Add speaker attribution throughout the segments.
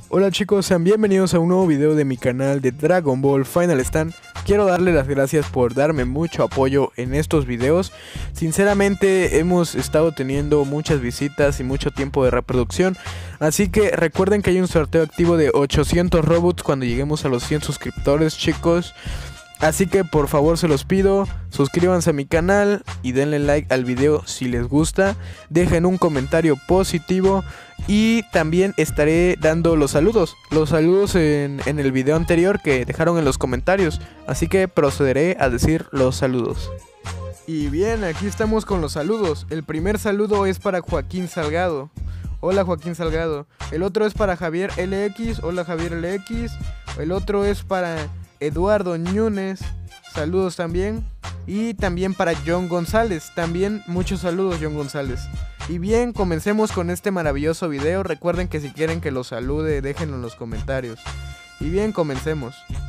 Speaker 1: Hola chicos, sean bienvenidos a un nuevo video de mi canal de Dragon Ball Final Stand. Quiero darle las gracias por darme mucho apoyo en estos videos. Sinceramente hemos estado teniendo muchas visitas y mucho tiempo de reproducción. Así que recuerden que hay un sorteo activo de 800 Robux cuando lleguemos a los 100 suscriptores, chicos. Así que por favor se los pido, suscríbanse a mi canal y denle like al video si les gusta. Dejen un comentario positivo y también estaré dando los saludos en el video anterior que dejaron en los comentarios. Así que procederé a decir los saludos. Y bien, aquí estamos con los saludos. El primer saludo es para Joaquín Salgado. Hola Joaquín Salgado. El otro es para Javier LX. Hola Javier LX. El otro es para Eduardo Núñez, saludos también. Y también para John González, también muchos saludos John González. Y bien, comencemos con este maravilloso video. Recuerden que si quieren que los salude, déjenlo en los comentarios. Y bien, comencemos.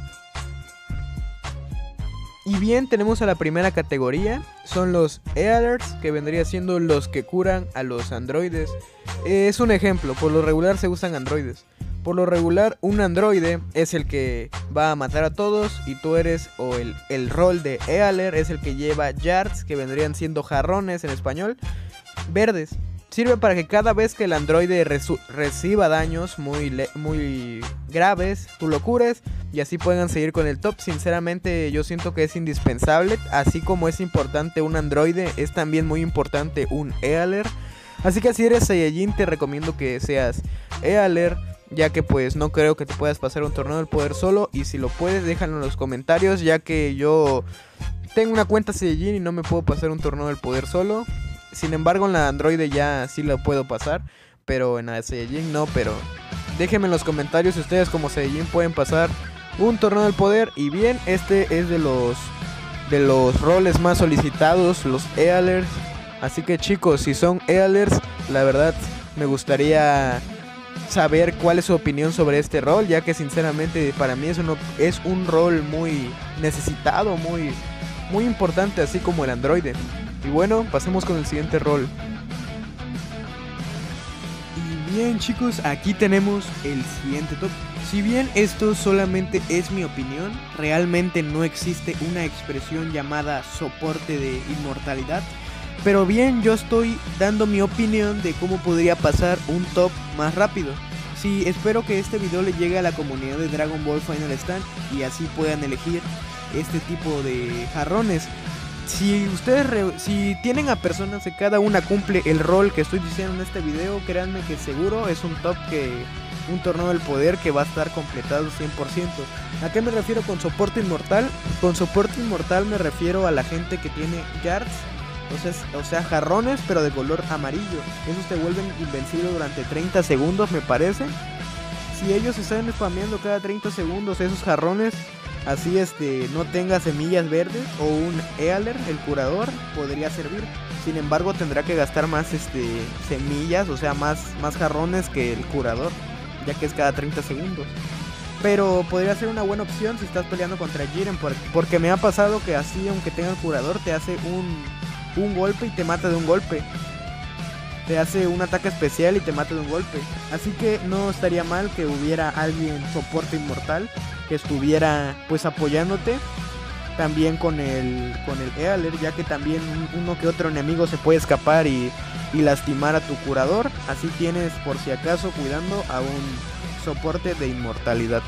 Speaker 1: Y bien, tenemos a la primera categoría. Son los Healers, que vendría siendo los que curan a los androides. Es un ejemplo, por lo regular se usan androides. Por lo regular, un androide es el que va a matar a todos y tú eres, o el rol de Healer es el que lleva yards, que vendrían siendo jarrones en español, verdes. Sirve para que cada vez que el androide reciba daños muy graves, tú lo cures y así puedan seguir con el top. Sinceramente yo siento que es indispensable, así como es importante un androide, es también muy importante un Healer. Así que si eres Saiyajin te recomiendo que seas Healer, ya que pues no creo que te puedas pasar un torneo del poder solo. Y si lo puedes, déjalo en los comentarios, ya que yo tengo una cuenta Saiyajin y no me puedo pasar un torneo del poder solo. Sin embargo en la androide ya sí lo puedo pasar, pero en la Saiyajin no. Pero déjenme en los comentarios si ustedes como Saiyajin pueden pasar un torneo del poder. Y bien, este es de los roles más solicitados, los Healers. Así que chicos, si son Healers, la verdad me gustaría saber cuál es su opinión sobre este rol, ya que sinceramente para mí es un rol muy necesitado, muy importante, así como el androide. Y bueno, pasemos con el siguiente rol. Y bien chicos, aquí tenemos el siguiente top. Si bien esto solamente es mi opinión, realmente no existe una expresión llamada soporte de inmortalidad. Pero bien, yo estoy dando mi opinión de cómo podría pasar un top más rápido. Sí, espero que este video le llegue a la comunidad de Dragon Ball Final Stand y así puedan elegir este tipo de jarrones. Si tienen a personas que cada una cumple el rol que estoy diciendo en este video, créanme que seguro es un top un torneo del poder que va a estar completado 100%. ¿A qué me refiero con soporte inmortal? Con soporte inmortal me refiero a la gente que tiene yards. O sea, jarrones pero de color amarillo. Esos te vuelven invencible durante 30 segundos me parece. Si ellos están spameando cada 30 segundos esos jarrones, así no tenga semillas verdes, o un Healer, el curador, podría servir. Sin embargo tendrá que gastar más semillas, o sea más jarrones que el curador, ya que es cada 30 segundos. Pero podría ser una buena opción si estás peleando contra Jiren, porque me ha pasado que así, aunque tenga el curador, te hace un golpe y te mata de un golpe. Te hace un ataque especial y te mata de un golpe. Así que no estaría mal que hubiera alguien soporte inmortal que estuviera pues apoyándote también con el Healer, ya que también uno que otro enemigo se puede escapar y lastimar a tu curador. Así tienes por si acaso cuidando a un soporte de inmortalidad.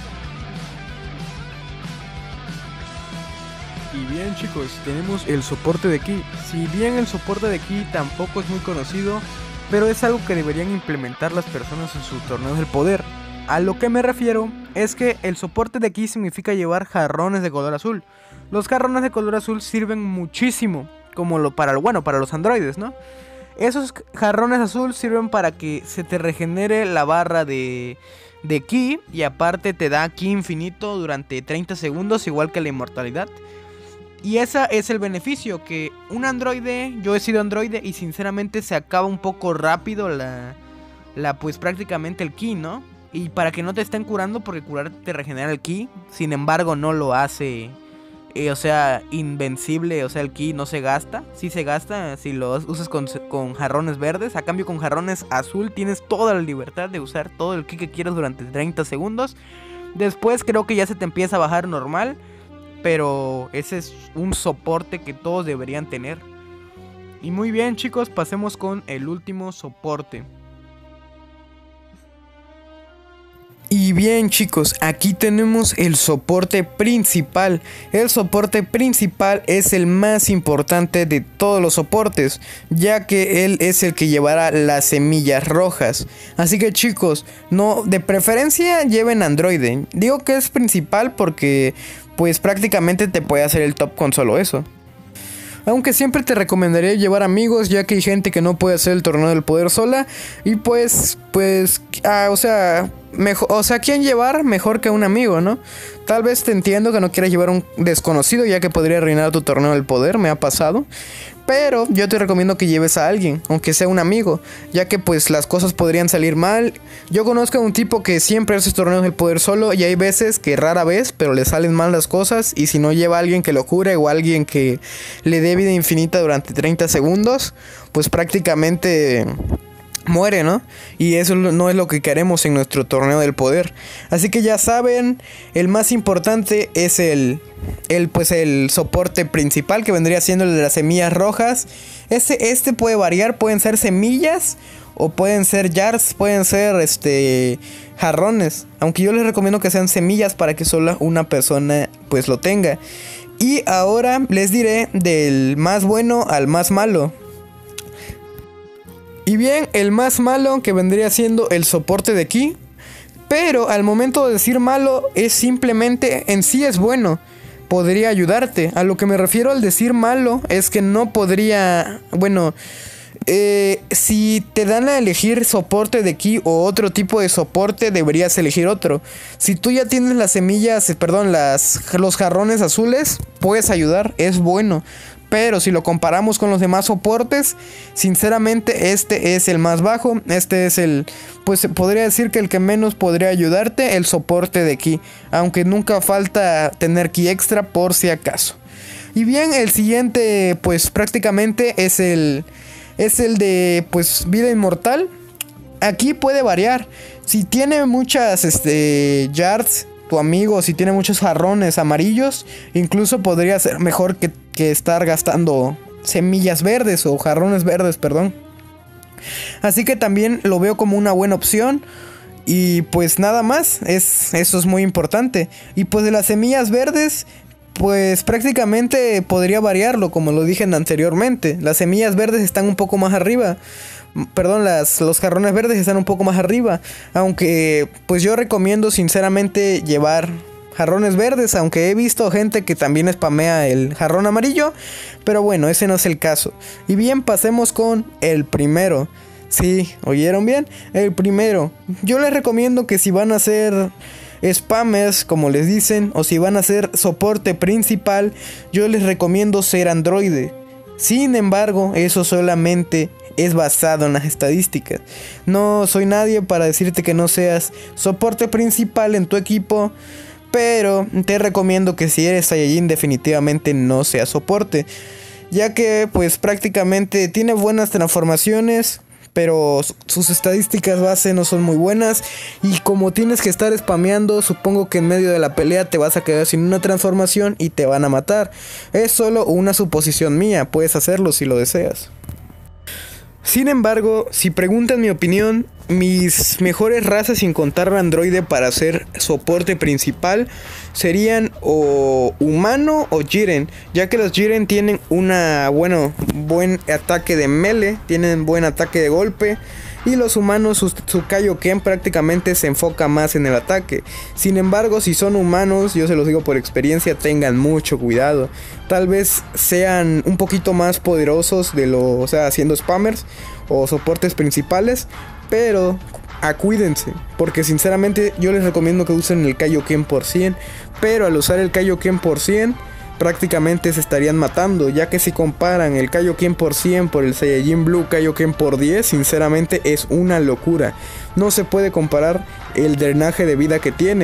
Speaker 1: Y bien chicos, tenemos el soporte de ki. Si bien el soporte de ki tampoco es muy conocido, pero es algo que deberían implementar las personas en sus torneos del poder. A lo que me refiero es que el soporte de ki significa llevar jarrones de color azul. Los jarrones de color azul sirven muchísimo para los androides, ¿no? Esos jarrones azul sirven para que se te regenere la barra de ki, y aparte te da ki infinito durante 30 segundos, igual que la inmortalidad. Y ese es el beneficio, que un androide, yo he sido androide y sinceramente se acaba un poco rápido pues prácticamente el ki, ¿no? Y para que no te estén curando, porque curar te regenera el ki, sin embargo no lo hace o sea, invencible, o sea, el ki no se gasta. Sí se gasta si lo usas con jarrones verdes. A cambio, con jarrones azul tienes toda la libertad de usar todo el ki que quieras durante 30 segundos. Después creo que ya se te empieza a bajar normal, pero ese es un soporte que todos deberían tener. Y muy bien, chicos, pasemos con el último soporte. Y bien, chicos, aquí tenemos el soporte principal. El soporte principal es el más importante de todos los soportes, ya que él es el que llevará las semillas rojas. Así que, chicos, no, de preferencia lleven Android. Digo que es principal porque pues prácticamente te puede hacer el top con solo eso. Aunque siempre te recomendaría llevar amigos, ya que hay gente que no puede hacer el torneo del poder sola. Y ¿quién llevar mejor que un amigo, no? Tal vez te entiendo que no quieras llevar un desconocido, ya que podría arruinar tu torneo del poder, me ha pasado. Pero yo te recomiendo que lleves a alguien, aunque sea un amigo, ya que pues las cosas podrían salir mal. Yo conozco a un tipo que siempre hace torneos del poder solo, y hay veces que rara vez, pero le salen mal las cosas. Y si no lleva a alguien que lo cure o a alguien que le dé vida infinita durante 30 segundos, pues prácticamente muere, ¿no? Y eso no es lo que queremos en nuestro torneo del poder. Así que ya saben, el más importante es el soporte principal, que vendría siendo el de las semillas rojas. Este puede variar, pueden ser semillas o pueden ser jars, pueden ser jarrones, aunque yo les recomiendo que sean semillas para que solo una persona pues lo tenga. Y ahora les diré del más bueno al más malo. Y bien, el más malo, que vendría siendo el soporte de ki. Pero al momento de decir malo, es simplemente en sí es bueno, podría ayudarte. A lo que me refiero al decir malo es que no podría, si te dan a elegir soporte de ki o otro tipo de soporte, deberías elegir otro. Si tú ya tienes las semillas, los jarrones azules, puedes ayudar, es bueno. Pero si lo comparamos con los demás soportes, sinceramente este es el más bajo. Este es pues podría decir que el que menos podría ayudarte, el soporte de ki. Aunque nunca falta tener ki extra por si acaso. Y bien, el siguiente pues prácticamente es el de pues vida inmortal. Aquí puede variar. Si tiene muchas yards, tu amigo, si tiene muchos jarrones amarillos, incluso podría ser mejor que estar gastando semillas verdes o jarrones verdes, perdón. Así que también lo veo como una buena opción. Y pues nada más, eso es muy importante. Y pues de las semillas verdes, pues prácticamente podría variarlo, como lo dije anteriormente. Las semillas verdes están un poco más arriba. Perdón, los jarrones verdes están un poco más arriba. Aunque pues yo recomiendo sinceramente llevar jarrones verdes, aunque he visto gente que también spamea el jarrón amarillo. Pero bueno, ese no es el caso. Y bien, pasemos con el primero. Sí, ¿oyeron bien? El primero. Yo les recomiendo que si van a hacer spammers, como les dicen, o si van a hacer soporte principal, yo les recomiendo ser androide. Sin embargo, eso solamente es basado en las estadísticas. No soy nadie para decirte que no seas soporte principal en tu equipo, pero te recomiendo que si eres Saiyajin definitivamente no seas soporte, ya que pues prácticamente tiene buenas transformaciones, pero sus estadísticas base no son muy buenas. Y como tienes que estar spameando, supongo que en medio de la pelea te vas a quedar sin una transformación y te van a matar. Es solo una suposición mía, puedes hacerlo si lo deseas. Sin embargo, si preguntan mi opinión, mis mejores razas sin contar androide para hacer soporte principal serían o humano o Jiren, ya que los Jiren tienen buen ataque de melee, tienen buen ataque de golpe. Y los humanos, su Kaioken prácticamente se enfoca más en el ataque. Sin embargo, si son humanos, yo se los digo por experiencia, tengan mucho cuidado. Tal vez sean un poquito más poderosos haciendo spammers o soportes principales, pero acuídense, porque sinceramente yo les recomiendo que usen el Kaioken por 100. Pero al usar el Kaioken por 100, prácticamente se estarían matando, ya que si comparan el Kaioken por 100 por el Saiyajin Blue Kaioken por 10, sinceramente es una locura. No se puede comparar el drenaje de vida que tiene.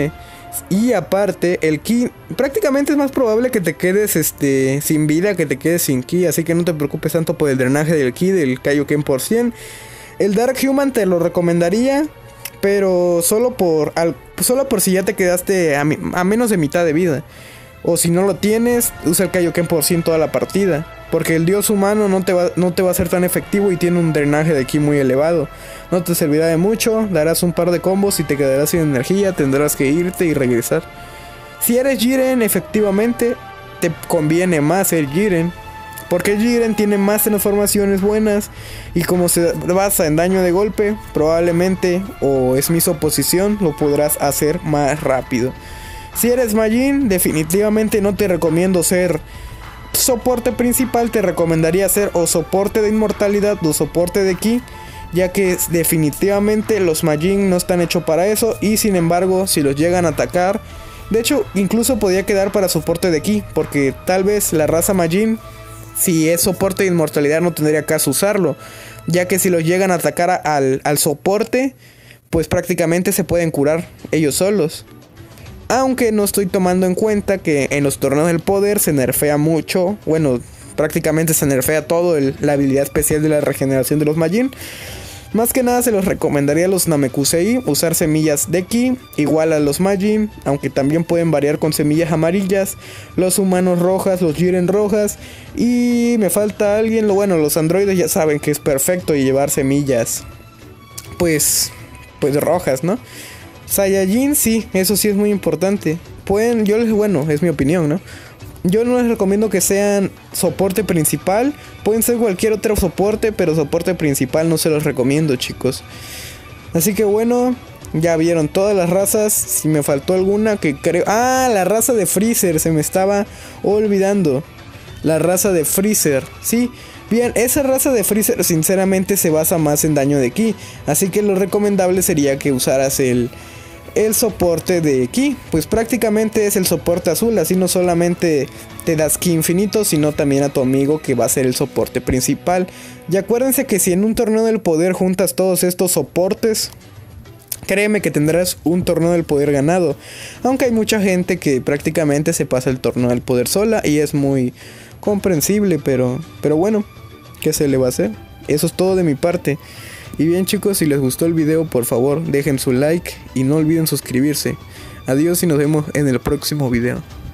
Speaker 2: Y aparte, el ki prácticamente es más probable que te quedes sin vida, que te quedes sin ki. Así que no te preocupes tanto por el drenaje del ki, del Kaioken por 100. El Dark Human te lo recomendaría, pero solo por si ya te quedaste a menos de mitad de vida. O si no lo tienes, usa el Kaioken por 100 toda la partida. Porque el dios humano no te va a ser tan efectivo y tiene un drenaje de ki muy elevado. No te servirá de mucho, darás un par de combos y te quedarás sin energía, tendrás que irte y regresar. Si eres Jiren, efectivamente, te conviene más ser Jiren. Porque Jiren tiene más transformaciones buenas y como se basa en daño de golpe, probablemente, o es mi suposición, lo podrás hacer más rápido. Si eres Majin, definitivamente no te recomiendo ser soporte principal, te recomendaría ser o soporte de inmortalidad o soporte de ki, ya que definitivamente los Majin no están hechos para eso y sin embargo si los llegan a atacar, de hecho incluso podría quedar para soporte de ki, porque tal vez la raza Majin, si es soporte de inmortalidad no tendría caso usarlo, ya que si los llegan a atacar al soporte, pues prácticamente se pueden curar ellos solos. Aunque no estoy tomando en cuenta que en los torneos del poder se nerfea mucho. Bueno, prácticamente se nerfea todo la habilidad especial de la regeneración de los Majin. Más que nada se los recomendaría a los Namekusei usar semillas de ki igual a los Majin, aunque también pueden variar con semillas amarillas, los humanos rojas, los Jiren rojas. Y me falta alguien, los androides ya saben que es perfecto llevar semillas pues rojas, ¿no? Saiyajin sí, eso sí es muy importante. Es mi opinión, ¿no? Yo no les recomiendo que sean soporte principal. Pueden ser cualquier otro soporte, pero soporte principal no se los recomiendo, chicos. Así que bueno, ya vieron todas las razas. Si me faltó alguna que creo... Ah, la raza de Freezer, se me estaba olvidando. La raza de Freezer, sí. Bien, esa raza de Freezer sinceramente se basa más en daño de ki. Así que lo recomendable sería que usaras el soporte de ki, pues prácticamente es el soporte azul, así no solamente te das ki infinito, sino también a tu amigo que va a ser el soporte principal. Y acuérdense que si en un torneo del poder juntas todos estos soportes, créeme que tendrás un torneo del poder ganado. Aunque hay mucha gente que prácticamente se pasa el torneo del poder sola y es muy comprensible, pero bueno, ¿qué se le va a hacer? Eso es todo de mi parte. Y bien chicos, si les gustó el video, por favor dejen su like y no olviden suscribirse. Adiós y nos vemos en el próximo video.